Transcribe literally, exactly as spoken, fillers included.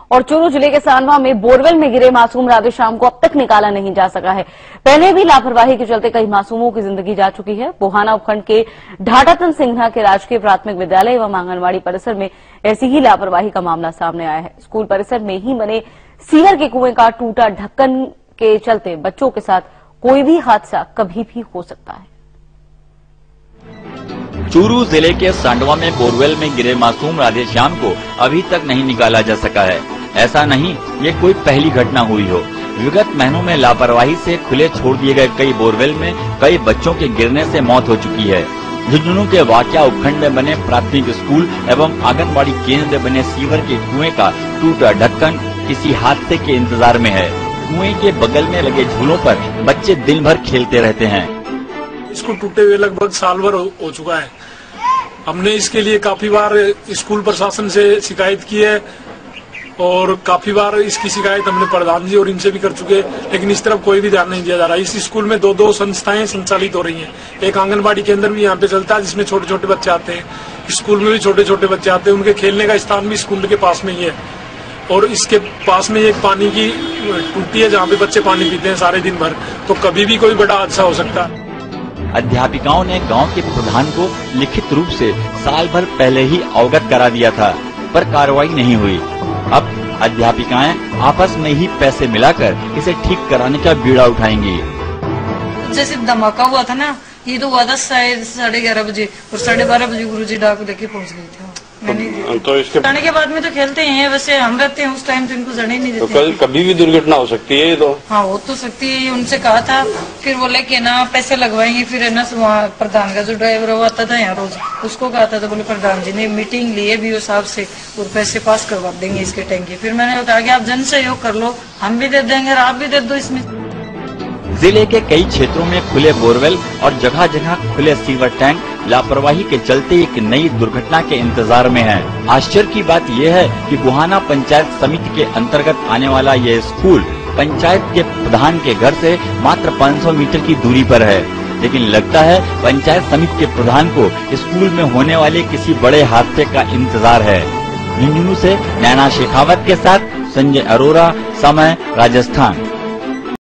और चूरू जिले के सांडवा में बोरवेल में गिरे मासूम राधेश्याम को अब तक निकाला नहीं जा सका है। पहले भी लापरवाही के चलते कई मासूमों की जिंदगी जा चुकी है। बोहाना उपखंड के ढाटातन सिंघना के राजकीय प्राथमिक विद्यालय एवं आंगनबाड़ी परिसर में ऐसी ही लापरवाही का मामला सामने आया है। स्कूल परिसर में ही बने सीवर के कुएं का टूटा ढक्कन के चलते बच्चों के साथ कोई भी हादसा कभी भी हो सकता है। चूरू जिले के सांडवा में बोरवेल में गिरे मासूम राधेश्याम को अभी तक नहीं निकाला जा सका है। ऐसा नहीं ये कोई पहली घटना हुई हो। विगत महीनों में लापरवाही से खुले छोड़ दिए गए कई बोरवेल में कई बच्चों के गिरने से मौत हो चुकी है। झुंझुनू के वाकया उपखंड में बने प्राथमिक स्कूल एवं आंगनबाड़ी केंद्र में बने सीवर के कुएं का टूटा ढक्कन किसी हादसे के इंतजार में है। कुएं के बगल में लगे झूलों पर बच्चे दिन भर खेलते रहते हैं। इसको टूटे हुए लगभग साल भर हो, हो चुका है। हमने इसके लिए काफी बार स्कूल प्रशासन से शिकायत की है और काफी बार इसकी शिकायत हमने प्रधान जी और इनसे भी कर चुके हैं, लेकिन इस तरफ कोई भी ध्यान नहीं दिया जा रहा। इस स्कूल में दो दो संस्थाएं संचालित हो रही हैं। एक आंगनबाड़ी केंद्र भी यहाँ पे चलता है जिसमें छोटे छोटे बच्चे आते हैं। स्कूल में भी छोटे छोटे बच्चे आते हैं। उनके खेलने का स्थान भी स्कूल के पास में ही है और इसके पास में एक पानी की टूटी है जहाँ पे बच्चे पानी पीते हैं सारे दिन भर। तो कभी भी कोई बड़ा हादसा हो सकता है। अध्यापिकाओं ने गांव के प्रधान को लिखित रूप से साल भर पहले ही अवगत करा दिया था, पर कार्रवाई नहीं हुई। अब अध्यापिकाएं आपस में ही पैसे मिलाकर इसे ठीक कराने का बीड़ा उठाएंगी। जैसे धमाका हुआ था ना, ये तो हुआ था शायद साढ़े ग्यारह बजे और साढ़े बारह बजे गुरुजी डाक लेके पहुंच गए थे। मैंने तो इसके जाने के बाद में तो खेलते हैं, वैसे हम रहते हैं उस टाइम तो इनको जाने नहीं देते। तो कभी भी दुर्घटना हो सकती है ये तो। हाँ हो तो सकती है, उनसे कहा था। फिर बोले कि ना पैसे लगवाएंगे। फिर है ना वहाँ प्रधान का जो ड्राइवर वो आता था यहाँ रोज, उसको कहा था तो बोले प्रधान जी ने मीटिंग ली है बीओ साहब से और पैसे पास करवा देंगे इसके टैंकी। फिर मैंने कहा कि आप जन सहयोग कर लो, हम भी दे देंगे और आप भी दे दो इसमें। जिले के कई क्षेत्रों में खुले बोरवेल और जगह जगह खुले सीवर टैंक लापरवाही के चलते एक नई दुर्घटना के इंतजार में है। आश्चर्य की बात यह है कि बोहाना पंचायत समिति के अंतर्गत आने वाला यह स्कूल पंचायत के प्रधान के घर से मात्र पाँच सौ मीटर की दूरी पर है, लेकिन लगता है पंचायत समिति के प्रधान को स्कूल में होने वाले किसी बड़े हादसे का इंतजार है। झुंझुनू से नैना शेखावत के साथ संजय अरोरा, समय राजस्थान।